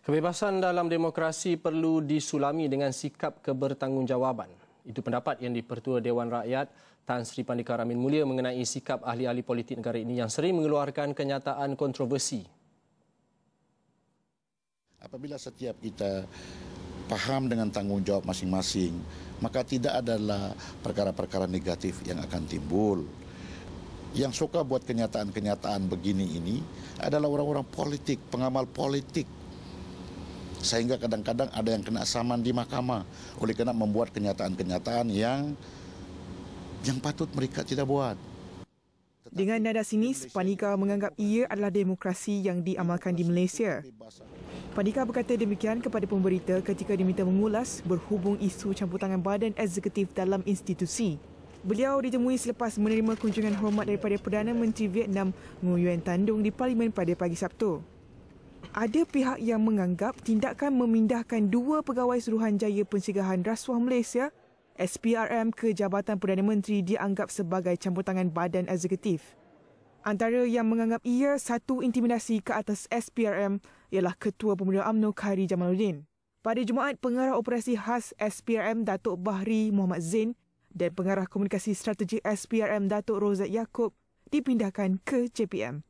Kebebasan dalam demokrasi perlu disulami dengan sikap kebertanggungjawaban. Itu pendapat yang di-Pertua Dewan Rakyat Tan Sri Pandika Ramin Mulia mengenai sikap ahli-ahli politik negara ini yang sering mengeluarkan kenyataan kontroversi. Apabila setiap kita faham dengan tanggungjawab masing-masing, maka tidak adalah perkara-perkara negatif yang akan timbul. Yang suka buat kenyataan-kenyataan begini ini adalah orang-orang politik, pengamal politik. Sehingga kadang-kadang ada yang kena saman di mahkamah oleh kerana membuat kenyataan-kenyataan yang patut mereka tidak buat. Dengan nada sinis, Pandika menganggap ia adalah demokrasi yang diamalkan di Malaysia. Pandika berkata demikian kepada pemberita ketika diminta mengulas berhubung isu campur tangan badan eksekutif dalam institusi. Beliau ditemui selepas menerima kunjungan hormat daripada Perdana Menteri Vietnam Nguyen Tan Dung di Parlimen pada pagi Sabtu. Ada pihak yang menganggap tindakan memindahkan 2 pegawai Suruhanjaya Pencegahan Rasuah Malaysia SPRM ke Jabatan Perdana Menteri dianggap sebagai campur tangan badan eksekutif. Antara yang menganggap ia satu intimidasi ke atas SPRM ialah Ketua Pemuda UMNO Khairi Jamaluddin. Pada Jumaat, Pengarah Operasi Khas SPRM Datuk Bahri Muhammad Zain dan Pengarah Komunikasi Strategik SPRM Datuk Rozak Yaakob dipindahkan ke JPM.